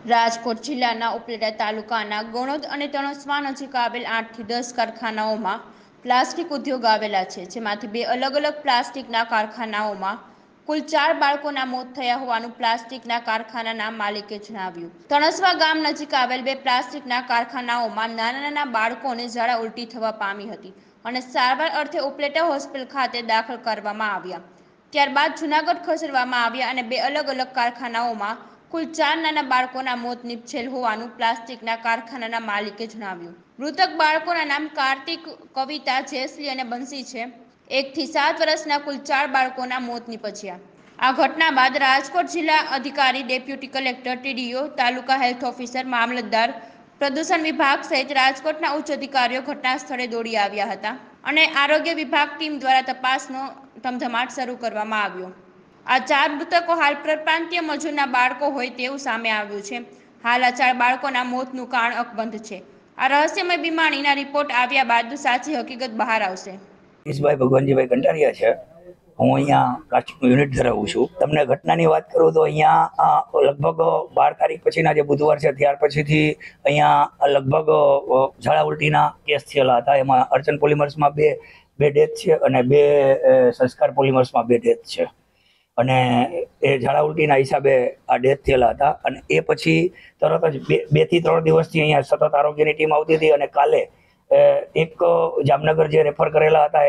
રાજકોટ જિલ્લાના ઉપલેટા તાલુકાના ગણોદ અને તણસ્વા નજીક આવેલ 8 થી 10 કારખાનાઓમાં પ્લાસ્ટિક ઉદ્યોગ આવેલા છે, જેમાંથી 2 અલગ અલગ પ્લાસ્ટિકના કારખાનાઓમાં કુલ 4 બાળકોના મોત થયા હોવાનું પ્લાસ્ટિકના કારખાનાના માલિકે જણાવ્યું. તણસ્વા ગામ નજીક આવેલ 2 પ્લાસ્ટિકના કારખાનાઓમાં નાના નાના બાળકોને ઝાડા ઉલટી થવા પામી હતી અને સારવાર અર્થે ઉપલેટા હોસ્પિટલ ખાતે દાખલ કરવામાં આવ્યા. ત્યારબાદ જૂનાગઢ ખસેડવામાં આવ્યા અને 2 અલગ અલગ કારખાનાઓમાં કુલ 4 નાના બાળકોના મોત નિપજેલ હોવાનું પ્લાસ્ટિકના કારખાનાના માલિકે જણાવ્યું. મૃતક બાળકોના નામ કાર્તિક, કવિતા, જેસલી અને બંસી છે. 1 થી 7 વર્ષના કુલ 4 બાળકોના મોત નિપજ્યા. આ ઘટના બાદ રાજકોટ જિલ્લા અધિકારી, deputy collector, TDO, taluka health officer, મામલતદાર, પ્રદૂષણ વિભાગ સહિત રાજકોટના ઉચ્ચ અધિકારીઓ ઘટના સ્થળે દોડી આવ્યા હતા અને આરોગ્ય વિભાગ ટીમ દ્વારા તપાસનો ધમધમાટ શરૂ કરવામાં આવ્યો. આ 4 મૃતકો હાલ પરપ્રાંતીય મજૂરના બાળકો હોય તેવું સામે આવ્યું છે. હાલ આ 4 બાળકોના મોતનું કારણ અકબંધ છે. આ રહસ્યમય બીમારીના રિપોર્ટ આવ્યા બાદ સાચી હકીકત બહાર આવશે. ઈશભાઈ ભગવાનજીભાઈ કંટારિયા છે. હું અહીંયા પ્લાસ્ટિકનું યુનિટ ધરાવું છું. તમને ઘટનાની વાત કરું તો અહીંયા લગભગ 12 તારીખ પછીના જે બુધવાર છે ત્યાર પછીથી અહીંયા લગભગ ઝાડા ઉલટીના કેસ થયેલા હતા. એમાં અર્ચન પોલિમર્સમાં બે ડેથ છે અને 2 સંસ્કાર પોલિમર્સમાં 2 ડેથ છે અને એ ઝાડા ઉલટીના હિસાબે આ ડેથ થયેલા હતા. અને એ પછી તરત જ 2 થી 3 દિવસથી અહીંયા સતત આરોગ્યની ટીમ આવતી હતી અને કાલે એક જામનગર જે રેફર કરેલા હતા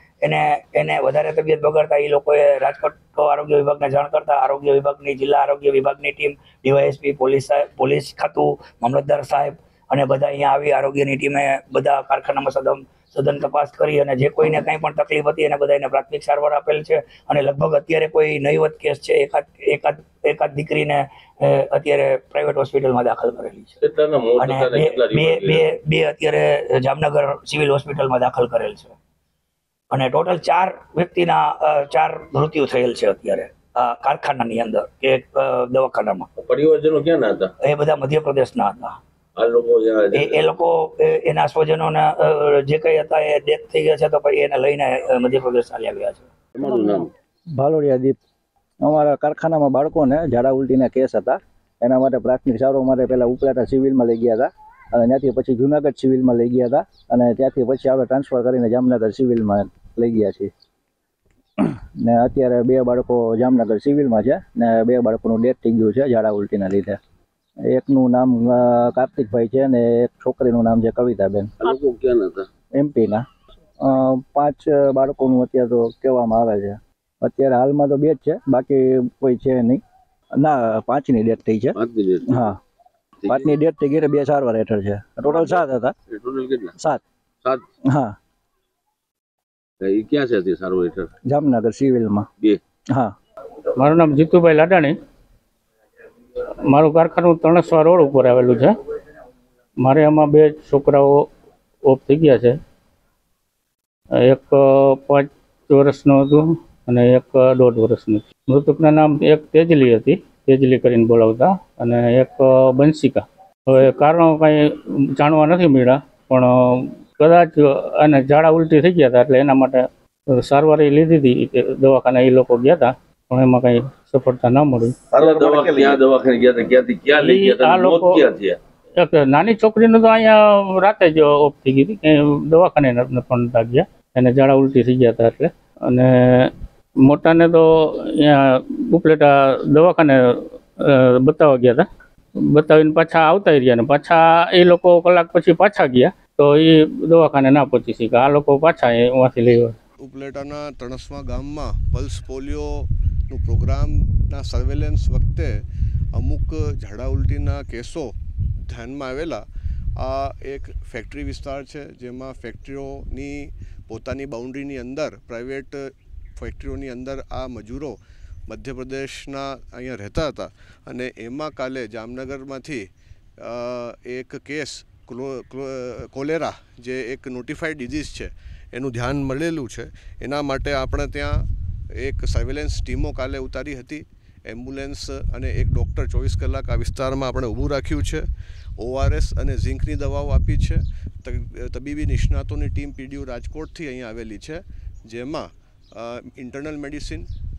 એને વધારે તબિયત બગડતા એ લોકોએ રાજકોટ આરોગ્ય વિભાગને જાણ કરતા આરોગ્ય વિભાગની જિલ્લા આરોગ્ય વિભાગની ટીમ, DYSP, પોલીસ ખાતું, મામલતદાર સાહેબ અને બધા અહીંયા આવી આરોગ્યની ટીમે બધા કારખાનામાં સઘન તપાસ કરી અને જે કોઈને કંઈ પણ તકલીફ હતી એને બધાને પ્રાથમિક સારવાર આપેલ છે. અને લગભગ અત્યારે કોઈ નહીવત કેસ છે, એકાદ દીકરીને અત્યારે પ્રાઇવેટ હોસ્પિટલમાં દાખલ કરેલી છે અને બે અત્યારે જામનગર સિવિલ હોસ્પિટલમાં દાખલ કરેલ છે અને ટોટલ 4 વ્યક્તિના 4 મૃત્યુ થયેલ છે અત્યારે આ કારખાનાની અંદર કે દવાખાનામાં. પરિવારજનો ક્યાં હતા? એ બધા મધ્યપ્રદેશના હતા. એ લોકો એના સ્વજનોના જે કઈ હતા એ ડેથ થઈ ગયા છે તો પછી એને લઈને મધ્યપ્રદેશ ચાલ્યા ગયા છે. તમારું નામ? ભાલોડિયા દીપ. અમારા કારખાનામાં બાળકોને ઝાડા ઉલટીના કેસ હતા. એના માટે પ્રાથમિક સારવાર માટે પહેલા ઉપલેટા સિવિલમાં લઈ ગયા હતા અને ત્યાંથી પછી જૂનાગઢ સિવિલમાં લઈ ગયા હતા અને ત્યાંથી પછી આપણે ટ્રાન્સફર કરીને જામનગર સિવિલમાં લઈ ગયા છીએ ને અત્યારે 2 બાળકો જામનગર સિવિલમાં છે ને 2 બાળકોનું ડેથ થઈ ગયું છે ઝાડા ઉલટીના લીધે. એકનું નામ કાર્તિકભાઈ છે ને એક છોકરીનું નામ છે કવિતાબેન. લોકો ક્યાં હતા? MP ના. 5 બાળકોનું અત્યારે તો કહેવામાં આવે છે. અત્યારે હાલમાં તો 2 જ છે, બાકી કોઈ છે નહીં. ના, 5ની ડેથ થઈ છે. હા, 5ની ડેથ થઈ ગઈ, 2 સારવાર હેઠળ છે. ટોટલ 7 હતા. ટોટલ કેટલા? 7. હા. એ ક્યાં છે તે સારવાર હેઠળ? જામનગર સિવિલમાં 2. હા. મારું નામ જીતુભાઈ લાડાણી. મારું કારખાનું તણસ્વા રોડ ઉપર આવેલું છે. મારે આમાં 2 છોકરાઓ ઓફ થઈ ગયા છે. એક 5 વર્ષનો હતું અને એક 1.5 વર્ષનું. મૃતકના નામ એક તેજલી હતી, તેજલી કરીને બોલાવતા, અને એક બંસિકા. હવે કારણો કાંઈ જાણવા નથી મળ્યા, પણ કદાચ અને ઝાડા ઉલટી થઈ ગયા હતા એટલે એના માટે સારવાર એ લીધી હતી. દવાખાને એ લોકો ગયા હતા પણ એમાં કઈ સફળતા ન મળી. એક નાની છોકરીનું તો અહીંયા રાતે જ ઓફ થઈ ગઈ હતી, દવાખાને પણ ગયા, એને ઝાડા ઉલટી થઈ ગયા હતા એટલે. અને મોટાને તો અહીંયા ઉપલેટા દવાખાને બતાવવા ગયા હતા. બતાવીને પાછા આવતા રહ્યા ને પાછા એ લોકો કલાક પછી પાછા ગયા તો એ દવાખાને ના પહોંચી શક્યા. આ લોકો પાછા એમાંથી લઈ આવ્યા. ઉપલેટાના તણસ્વા ગામમાં પલ્સ પોલિયોનું પ્રોગ્રામના સર્વેલન્સ વખતે અમુક ઝાડા ઉલટીના કેસો ધ્યાનમાં આવેલા. આ એક ફેક્ટરી વિસ્તાર છે જેમાં ફેક્ટરીઓની પોતાની બાઉન્ડ્રીની અંદર, પ્રાઇવેટ ફેક્ટરીઓની અંદર આ મજૂરો મધ્યપ્રદેશના અહીંયા રહેતા હતા અને એમાં કાલે જામનગરમાંથી એક કેસ કોલેરા જે એક નોટિફાઈડ ડિઝીઝ છે એનું ધ્યાન મળેલું છે. એના માટે આપણે ત્યાં એક સર્વેલન્સ ટીમો કાલે ઉતારી હતી. એમ્બ્યુલન્સ અને એક ડૉક્ટર 24 કલાક આ વિસ્તારમાં આપણે ઊભું રાખ્યું છે. ORS અને ઝીંકની દવાઓ આપી છે. તબીબી નિષ્ણાતોની ટીમ PDO રાજકોટથી અહીં આવેલી છે, જેમાં internal medicine,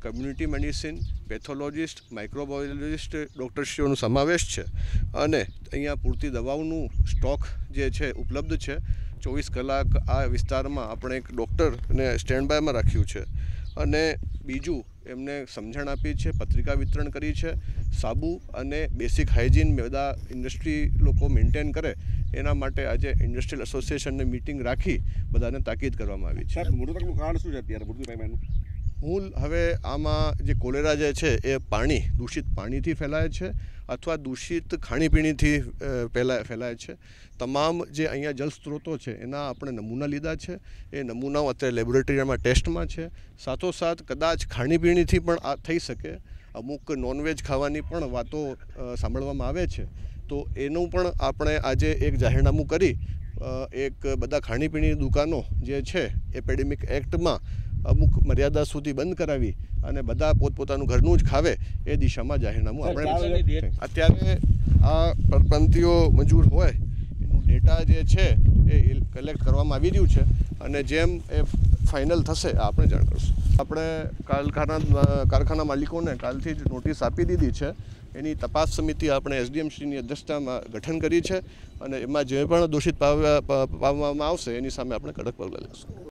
community medicine, pathologist, microbiologist ડૉક્ટરશ્રીઓનો સમાવેશ છે અને અહીંયા પૂરતી દવાઓનું સ્ટોક જે છે ઉપલબ્ધ છે. 24 કલાક આ વિસ્તારમાં આપણે એક ડૉક્ટરને સ્ટેન્ડ બાયમાં રાખ્યું છે અને બીજું એમને સમજણ આપી છે, પત્રિકા વિતરણ કરી છે. સાબુ અને બેસિક હાઇજીન બધા ઇન્ડસ્ટ્રી લોકો મેન્ટેન કરે એના માટે આજે ઇન્ડસ્ટ્રીયલ એસોસિએશનની મિટિંગ રાખી બધાને તાકીદ કરવામાં આવી છે. મૃતકનું કારણ શું છે અત્યારે મૃત્યુ? મૂળ હવે આમાં જે કોલેરા જે છે એ પાણી, દૂષિત પાણીથી ફેલાય છે અથવા દૂષિત ખાણીપીણીથી ફેલાય છે. તમામ જે અહીંયા જળ સ્ત્રોતો છે એના આપણે નમૂના લીધા છે. એ નમૂનાઓ અત્યારે લેબોરેટરીમાં ટેસ્ટમાં છે. સાથોસાથ કદાચ ખાણીપીણીથી પણ આ થઈ શકે. અમુક નોનવેજ ખાવાની પણ વાતો સાંભળવામાં આવે છે. તો એનું પણ આપણે આજે એક જાહેરનામું કરી એક બધા ખાણીપીણીની દુકાનો જે છે એપેડેમિક એક્ટમાં અમુક મર્યાદા સુધી બંધ કરાવી અને બધા પોતપોતાનું ઘરનું જ ખાવે એ દિશામાં જાહેરનામું આપણે અત્યારે આ પરપ્રાંતિયો મજૂર હોય એનું ડેટા જે છે એ કલેક્ટ કરવામાં આવી રહ્યું છે અને જેમ એ ફાઇનલ થશે આપણે જાણ કરશું. આપણે કારખાના માલિકોને કાલથી જ નોટિસ આપી દીધી છે. એની તપાસ સમિતિ આપણે એસડીએમશ્રીની અધ્યક્ષતામાં ગઠન કરી છે અને એમાં જે પણ દોષિત પામવામાં આવશે એની સામે આપણે કડક પગલાં લઈશું.